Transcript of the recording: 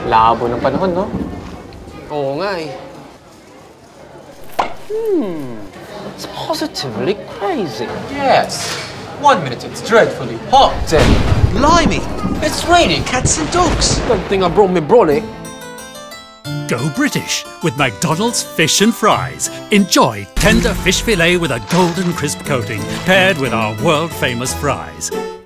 Labo ng panahon, no? Oo nga eh. It's positively crazy. Yes. 1 minute it's dreadfully hot, then blimey, it's raining cats and dogs. Good thing I brought me brolly. Go British with McDonald's Fish and Fries. Enjoy tender fish fillet with a golden crisp coating, paired with our world-famous fries.